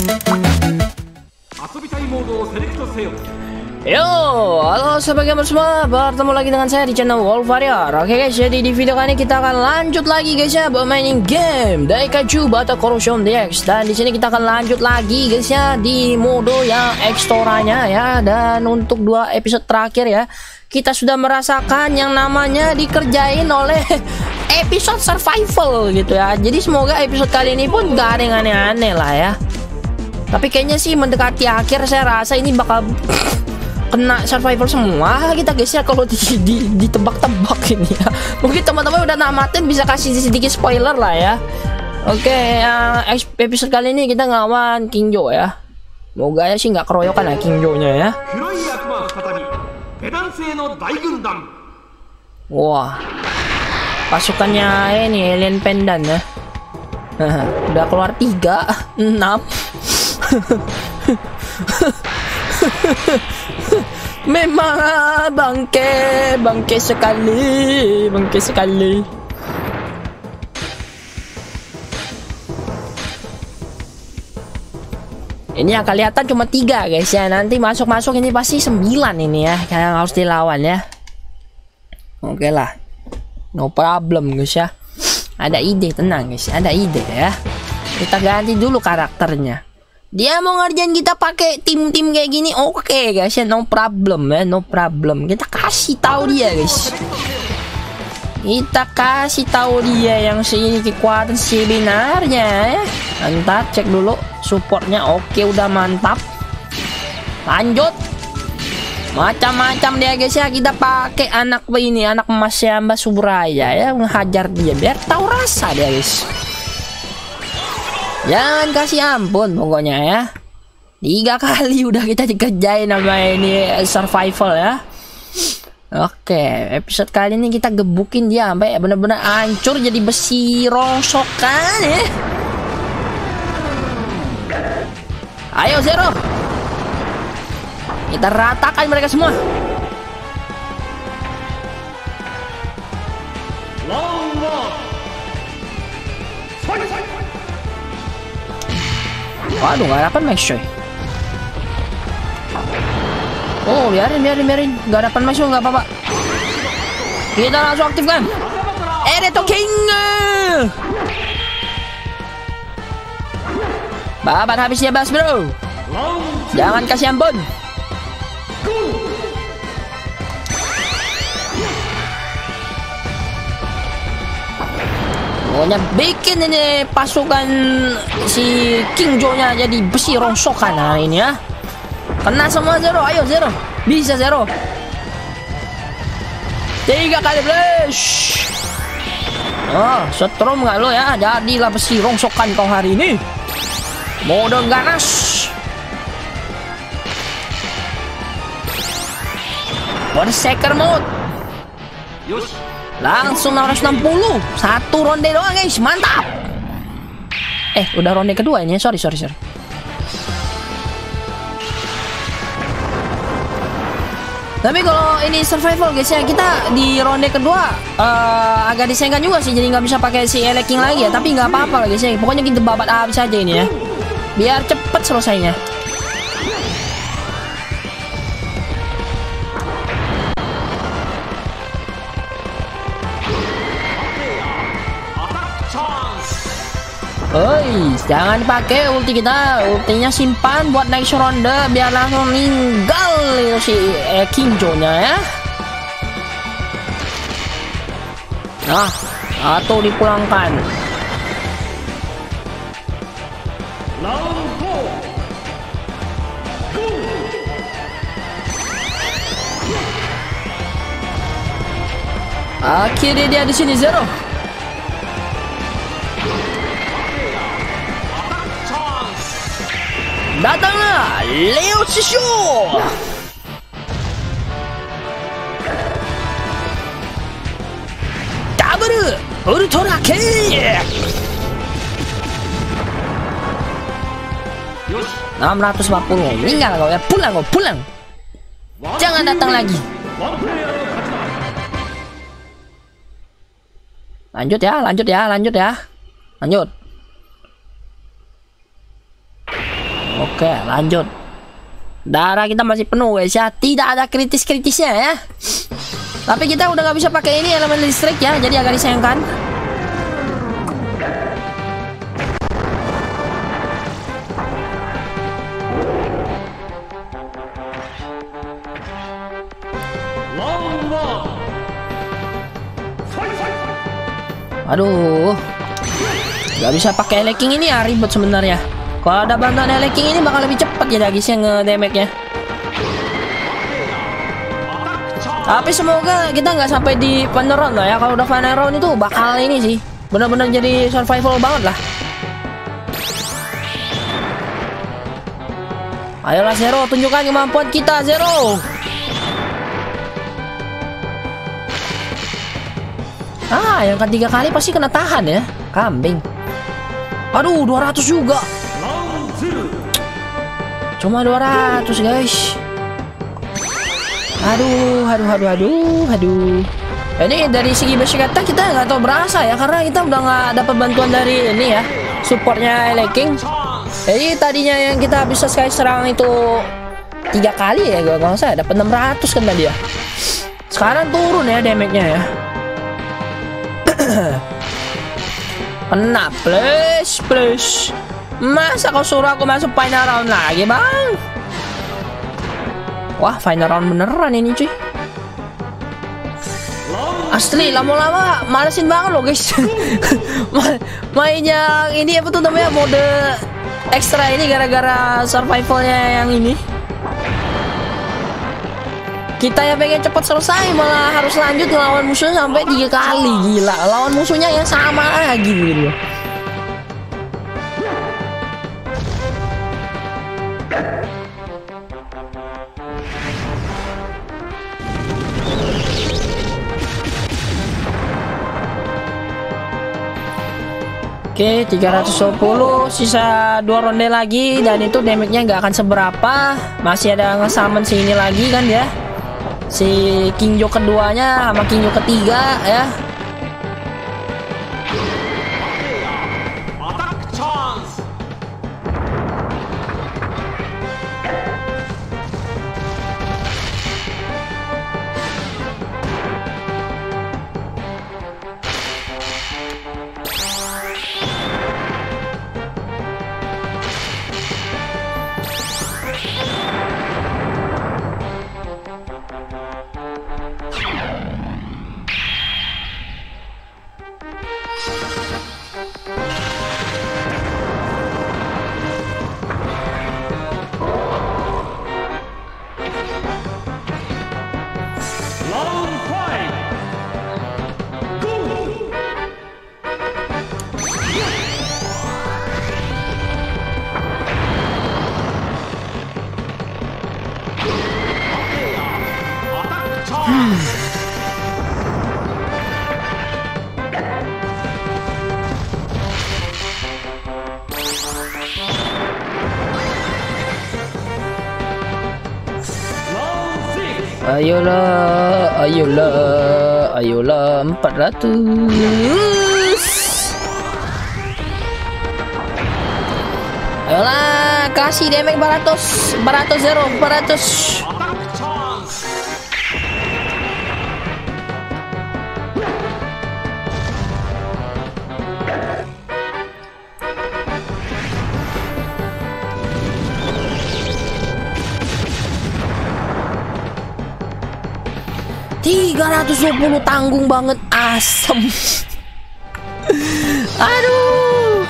Yo, halo sobat gamer semua, bertemu lagi dengan saya di channel Wolf Warrior. Oke guys, jadi di video kali ini kita akan lanjut lagi guys ya bermain game Daikaiju Battle Corrosion DX. Dan di sini kita akan lanjut lagi guys ya di mode yang ekstoranya ya. Dan untuk 2 episode terakhir ya, kita sudah merasakan yang namanya dikerjain oleh episode survival gitu ya. Jadi semoga episode kali ini pun gak ada yang aneh-aneh lah ya. Tapi kayaknya sih mendekati akhir saya rasa ini bakal kena survival semua kita guys ya kalau ditebak-tebak ini ya. Mungkin teman-teman udah namatin bisa kasih sedikit spoiler lah ya. Oke, episode kali ini kita ngelawan Kingjo ya. Moga ya sih nggak keroyokan ya Kingjo-nya ya. Wah, pasukannya ini alien pendan ya. Udah keluar 3, 6. Memang bangke sekali. Ini yang kelihatan cuma 3 guys ya. Nanti masuk ini pasti 9 ini ya yang harus dilawan ya. Oke lah, no problem guys ya. Ada ide, tenang guys, ada ide ya. Kita ganti dulu karakternya. Dia mau ngerjain kita pakai tim-tim kayak gini, oke guys ya, no problem ya, no problem. Kita kasih tahu dia guys. Kita kasih tahu dia yang ini kekuatan sebenarnya ya. Ntar cek dulu supportnya, oke udah mantap. Lanjut. Macam-macam dia guys ya, kita pakai anak ini, anak emas ya Mbak Subraya ya, menghajar dia biar tahu rasa dia guys. Jangan kasih ampun pokoknya ya. 3 kali udah kita dikerjain sama ini survival ya. Oke, episode kali ini kita gebukin dia sampai bener-bener hancur jadi besi rongsokan ya. Ayo Zero, kita ratakan mereka semua. Waduh, gak dapat max coy. Oh, biarin. Gak dapat max, gak apa-apa. Kita langsung aktifkan Ereto King. Babat habis dia bas bro. Jangan kasih ampun. Pokoknya bikin ini pasukan si Kingjo-nya jadi besi rongsokan hari ini ya. Kena semua Zero, ayo Zero. Bisa Zero. 3 kali flash. Oh, setrum nggak lo ya? Jadilah besi rongsokan kau hari ini. Mode ganas. Berserker mode. Langsung 660. 1 ronde doang guys, mantap. Udah ronde kedua ini, sorry. Tapi kalau ini survival guys ya, kita di ronde kedua agak disengkan juga sih, jadi nggak bisa pakai si Eleking lagi ya. Tapi nggak apa-apa lah guys ya, pokoknya kita babat habis aja ini ya, biar cepet selesainya. Jangan dipakai ulti kita, ultinya simpan buat next ronde biar langsung meninggal si Kingjo-nya ya. Nah, atau dipulangkan. Akhirnya dia di sini Zero. Datanglah Leo Shishu. Double Ultra Kick. 640. Meninggal kau ya, pulang. Jangan datang lagi. Lanjut ya. Oke, lanjut. Darah kita masih penuh guys ya. Tidak ada kritis-kritisnya ya. Tapi kita udah nggak bisa pakai ini elemen listrik ya. Jadi agak disayangkan. Aduh, nggak bisa pakai Eleking ini ya, ribet sebenarnya. Kalau ada bantuan Eleking ini bakal lebih cepat ya guys yang nge-damage-nya. Tapi semoga kita nggak sampai di final round lah ya. Kalau udah final round itu bakal ini sih, benar-benar jadi survival banget lah. Ayolah Zero, tunjukkan kemampuan kita Zero. Yang ketiga kali pasti kena tahan ya, kambing. Aduh, 200 juga. Cuma 200 guys. Aduh. Ini dari segi basic attack kita nggak tahu berasa ya, karena kita udah nggak dapat bantuan dari ini ya, supportnya Eleking. Jadi tadinya yang kita bisa sekali serang itu 3 kali ya, gue nggak usah dapat 600 kan tadi ya. Sekarang turun ya damage-nya ya. Kena please. Masa kau suruh aku masuk final round lagi bang? Wah, final round beneran ini cuy. Asli lama-lama malesin banget loh guys. Mainnya ini apa tuh namanya, mode ekstra ini gara-gara survivalnya yang ini. Kita yang pengen cepat selesai malah harus lanjut ngelawan musuhnya sampai 3 kali. Gila, lawan musuhnya yang sama lagi gitu. Oke, 320, sisa 2 ronde lagi dan itu damage-nya nggak akan seberapa. Masih ada nge-summon sini lagi kan ya. Si Kingjo keduanya sama Kingjo ketiga ya. Ayolah 400. Ayolah, kasih damage 400 Zero, 400. $320 tanggung banget, asem. Aduh.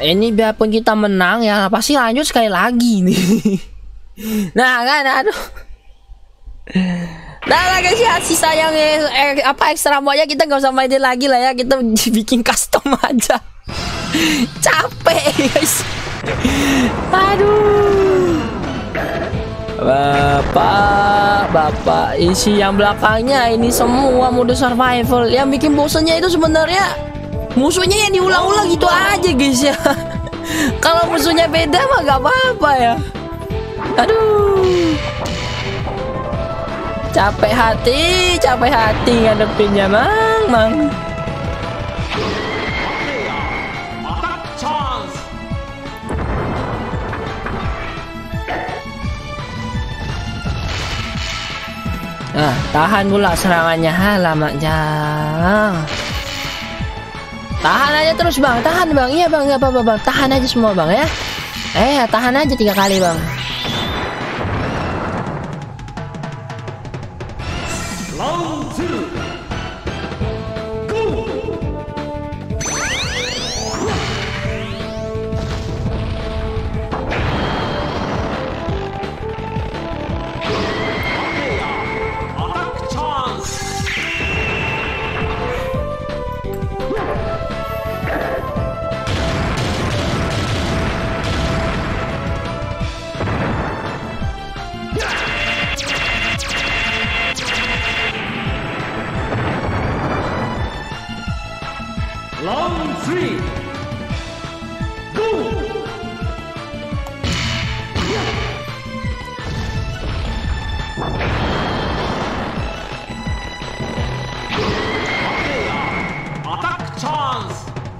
Ini biarpun kita menang ya pasti lanjut sekali lagi nih. Nah kan, aduh. Nah lah guys ya, sisa yang ekstra modnya kita nggak usah mainin lagi lah ya, kita bikin custom aja. Capek guys. Aduh. Bapak isi yang belakangnya ini semua mode survival. Yang bikin bosannya itu sebenarnya musuhnya yang diulang-ulang gitu aja guys ya. Kalau musuhnya beda mah gak apa-apa ya. Aduh, capek hati ngadepinnya mang. Nah, tahan pula serangannya. Alamak, jangan. Tahan aja terus bang, tahan bang. Iya bang, nggak apa-apa bang. Tahan aja semua bang ya. Tahan aja 3 kali bang. Round 2. Round 3. Go! Attack chance!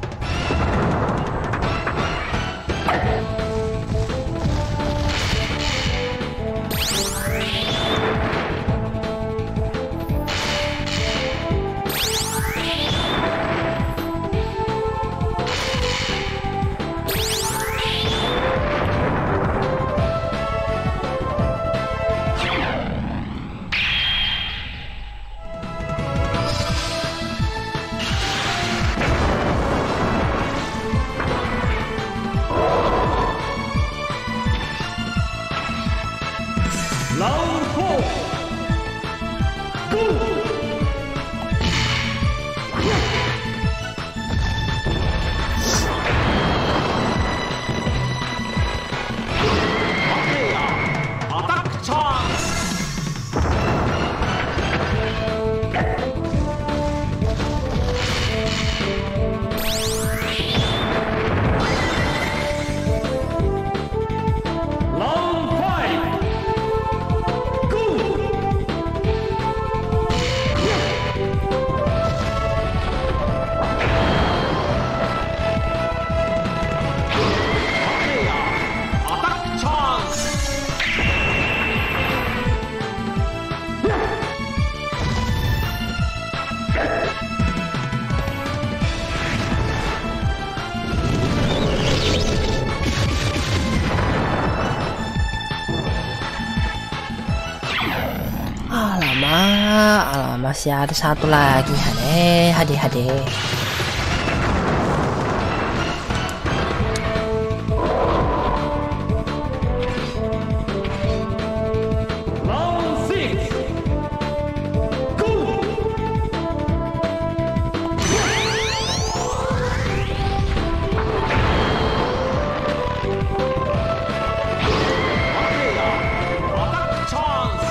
Round 4. Go! Attack chance! Alamak, masih ada satu lagi. Hade. Round 6. Go! Attack chance!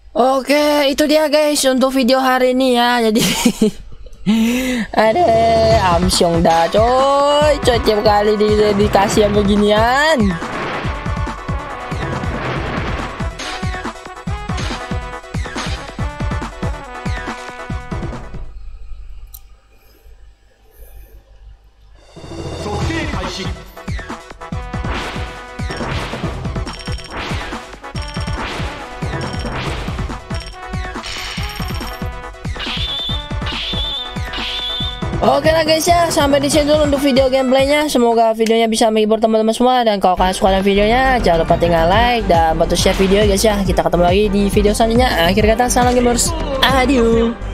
Oke, itu dia guys untuk video hari ini ya. Jadi ada Amsyong dah coy tiap kali dikasih yang beginian. Oke lah guys ya, sampai di sini dulu untuk video gameplaynya. Semoga videonya bisa menghibur teman-teman semua. Dan kalau kalian suka dengan videonya, jangan lupa tinggal like dan bantu share video guys ya. Kita ketemu lagi di video selanjutnya. Akhir kata, salam gamers, adieu.